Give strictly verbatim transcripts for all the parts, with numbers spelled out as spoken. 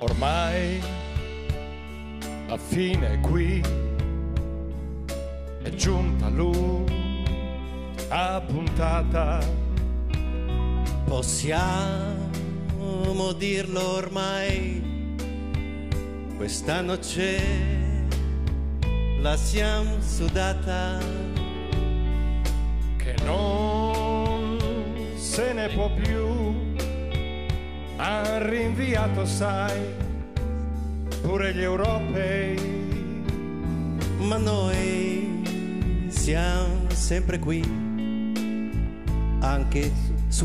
Ormai la fine è qui, è giunta l'ultima puntata. Possiamo dirlo ormai, questa noce la siamo sudata, che non se ne può più. Han rinviato, sai, pure gli europei, ma noi siamo sempre qui, anche su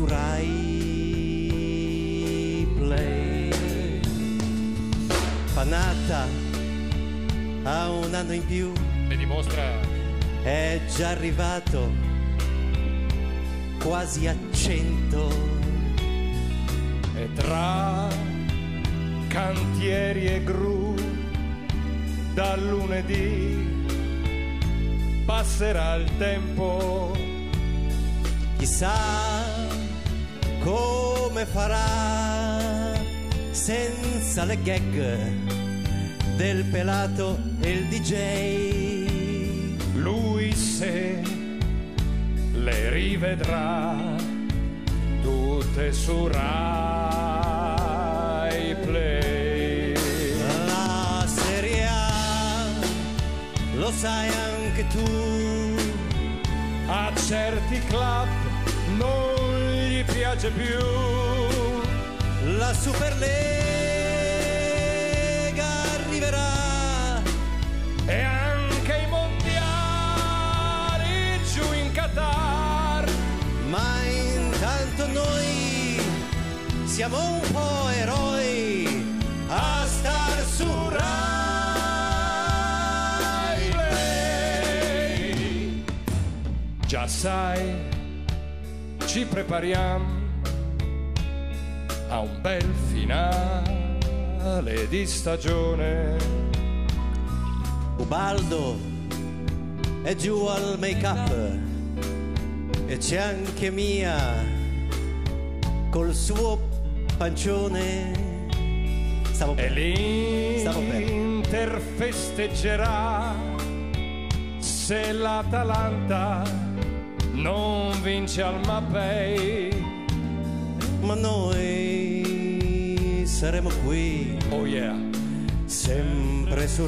Rai Play. Panatta ha un anno in più, ne dimostra. È già arrivato quasi a cento. E tra cantieri e gru, dal lunedì passerà il tempo. Chissà come farà senza le gag del pelato e il D J. Lui se le rivedrà tutte su Rai Play. La Serie A, lo sai anche tu, a certi club non gli piace più. La Superlega arriverà e anche i mondiali giù in Qatar. Ma intanto noi siamo un po' eroi a star su Rai Play. Già sai, ci prepariamo a un bel finale di stagione. Ubaldo è giù al make-up e c'è anche Mia col suo pancione. Stavo E bene. Stavo bene. l'Inter festeggerà se l'Atalanta non vince al Mapei. Ma noi saremo qui, Oh yeah, sempre su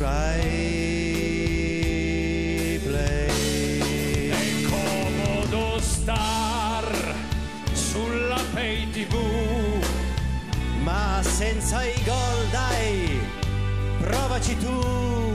Rai Play. è comodo star sulla Pay tivù, Ma senza i gol, dai, provaci tu.